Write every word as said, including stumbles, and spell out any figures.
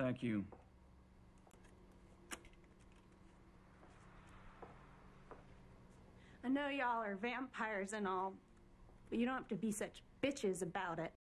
Thank you. I know y'all are vampires and all, but you don't have to be such bitches about it.